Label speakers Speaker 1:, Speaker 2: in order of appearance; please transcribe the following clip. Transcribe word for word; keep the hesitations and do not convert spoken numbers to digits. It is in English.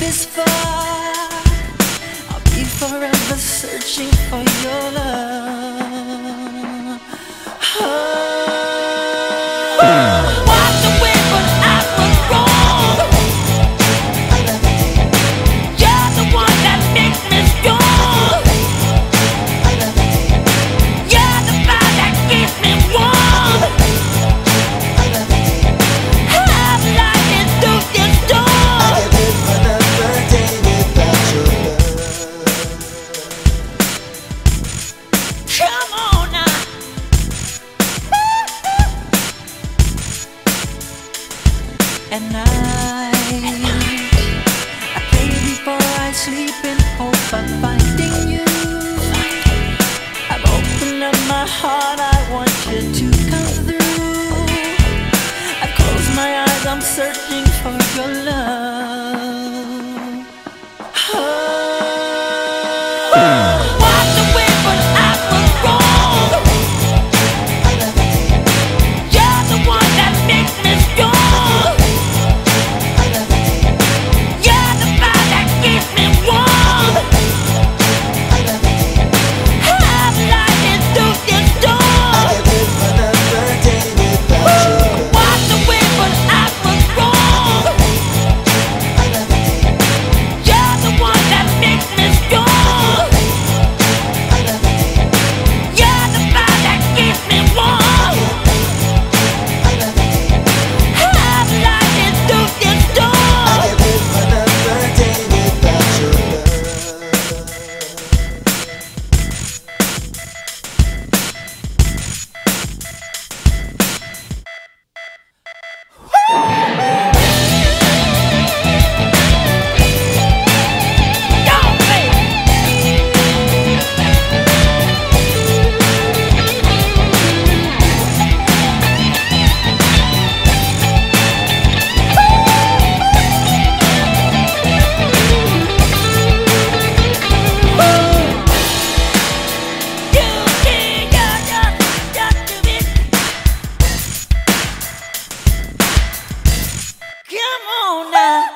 Speaker 1: this far, I'll be forever searching for your love. Oh. Walked away, but I was wrong. You're the one that makes me strong. You're the fire that keeps me warm. I'm lying through this door.
Speaker 2: I can't live another day without your love.
Speaker 1: Come on now. At night, I pray before I sleep in hope of finding you. I've opened up my heart, I want you to come through. I close my eyes, I'm searching for your love. Oh. Walked away, but I was wrong. You're the one that makes me strong. You're the fire that keeps me warm. I'm lying through this
Speaker 2: I
Speaker 1: door.
Speaker 2: can't live another day without your love.
Speaker 1: Walked away, but I was wrong. You're the one that makes me strong. You're the fire that keeps me warm. I'm lying through this
Speaker 2: I
Speaker 1: door.
Speaker 2: can't live another day without your love.
Speaker 1: Come on now.